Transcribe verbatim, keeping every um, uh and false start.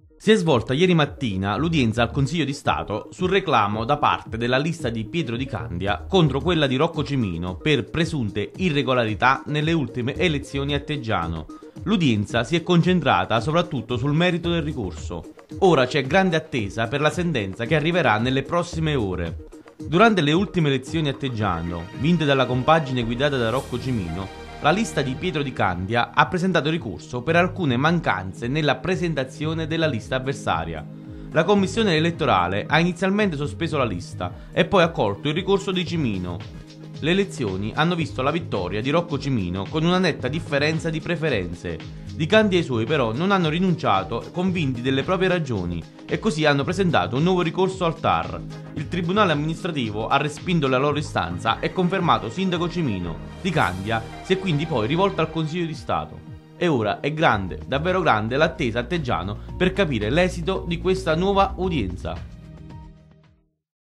Si è svolta ieri mattina l'udienza al Consiglio di Stato sul reclamo da parte della lista di Pietro Di Candia contro quella di Rocco Cimino per presunte irregolarità nelle ultime elezioni a Teggiano. L'udienza si è concentrata soprattutto sul merito del ricorso. Ora c'è grande attesa per la sentenza che arriverà nelle prossime ore. Durante le ultime elezioni a Teggiano, vinte dalla compagine guidata da Rocco Cimino, la lista di Pietro Di Candia ha presentato ricorso per alcune mancanze nella presentazione della lista avversaria. La commissione elettorale ha inizialmente sospeso la lista e poi accolto il ricorso di Cimino. Le elezioni hanno visto la vittoria di Rocco Cimino con una netta differenza di preferenze. Di Candia e i suoi però non hanno rinunciato, convinti delle proprie ragioni, e così hanno presentato un nuovo ricorso al T A R. Il tribunale amministrativo ha respinto la loro istanza e confermato sindaco Cimino. Di Candia si è quindi poi rivolto al Consiglio di Stato. E ora è grande, davvero grande, l'attesa a Teggiano per capire l'esito di questa nuova udienza.